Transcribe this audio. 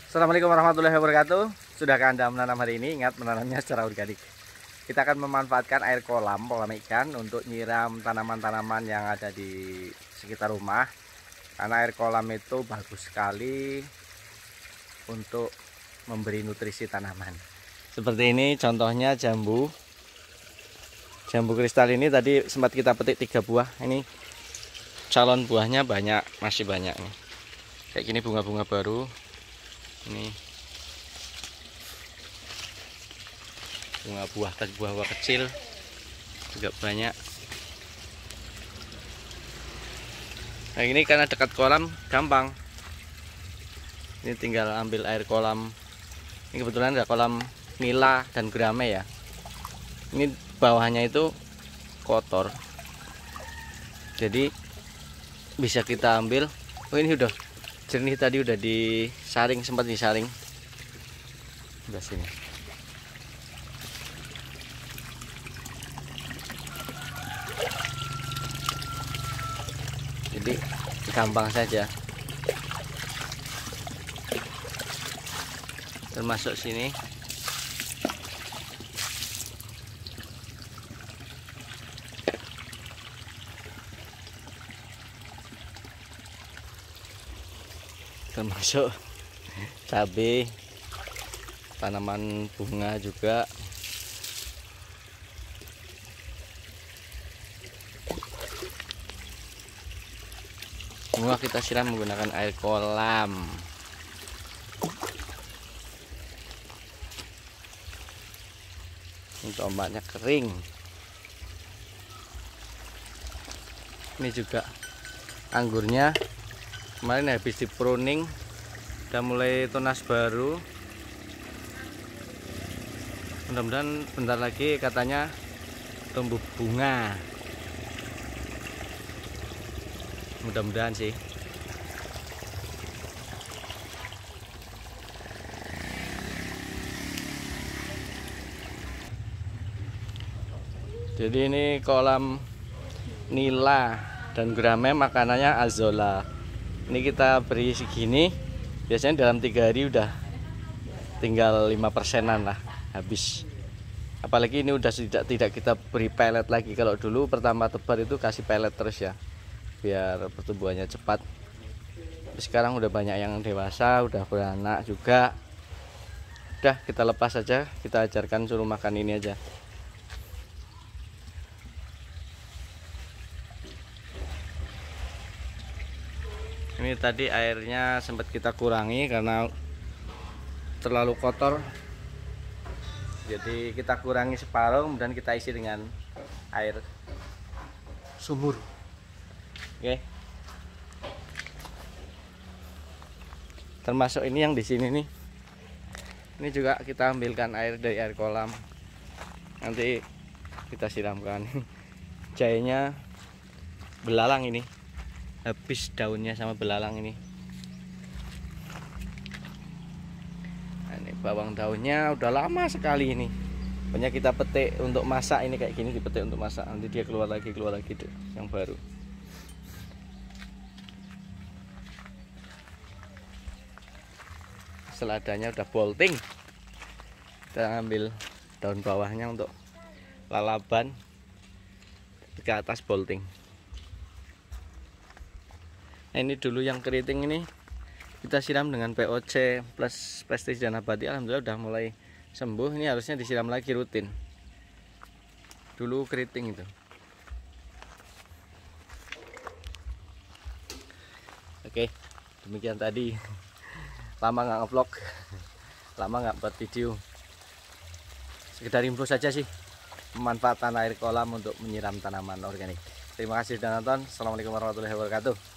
Assalamualaikum warahmatullahi wabarakatuh. Sudahkah Anda menanam hari ini? Ingat, menanamnya secara organik. Kita akan memanfaatkan air kolam ikan untuk nyiram tanaman-tanaman yang ada di sekitar rumah. Karena air kolam itu bagus sekali untuk memberi nutrisi tanaman. Seperti ini contohnya jambu. Jambu kristal ini tadi sempat kita petik 3 buah. Ini calon buahnya banyak, masih banyak nih. Kayak gini bunga-bunga baru. Ini buah kecil juga banyak. Nah ini karena dekat kolam gampang. Ini tinggal ambil air kolam. Ini kebetulan ada kolam nila dan gurame ya. Ini bawahnya itu kotor, jadi bisa kita ambil. Oh ini udah jernih, tadi udah disaring, sempat disaring. Udah sini. Jadi gampang saja. Termasuk sini. Termasuk cabai, tanaman bunga juga. Semua kita siram menggunakan air kolam. Ini tomatnya kering. Ini juga anggurnya kemarin habis di pruning, udah mulai tunas baru. Mudah-mudahan bentar lagi katanya tumbuh bunga. Mudah-mudahan sih. Jadi ini kolam nila dan gurame, makanannya azolla. Ini kita beri segini, biasanya dalam 3 hari udah tinggal 5%-an lah habis. Apalagi ini udah tidak kita beri pelet lagi. Kalau dulu pertama tebar itu kasih pelet terus ya, biar pertumbuhannya cepat. Tapi sekarang udah banyak yang dewasa, udah beranak juga. Udah kita lepas aja, kita ajarkan suruh makan ini aja. Ini tadi airnya sempat kita kurangi karena terlalu kotor. Jadi kita kurangi separuh, kemudian kita isi dengan air sumur. Oke. Termasuk ini yang di sini nih. Ini juga kita ambilkan air dari air kolam. Nanti kita siramkan. Jahenya belalang ini. Habis daunnya sama belalang ini. Nah, ini bawang daunnya udah lama sekali ini. Banyak kita petik untuk masak, ini kayak gini dipetik untuk masak. Nanti dia keluar lagi tuh, yang baru. Seladanya udah bolting. Kita ambil daun bawahnya untuk lalaban, ke atas bolting. Nah, ini dulu yang keriting ini kita siram dengan POC plus pestisida nabati. Alhamdulillah udah mulai sembuh. Ini harusnya disiram lagi rutin. Dulu keriting itu. Oke, demikian tadi. Lama nggak ngevlog, lama nggak buat video. Sekedar info saja sih, pemanfaatan air kolam untuk menyiram tanaman organik. Terima kasih sudah nonton. Assalamualaikum warahmatullahi wabarakatuh.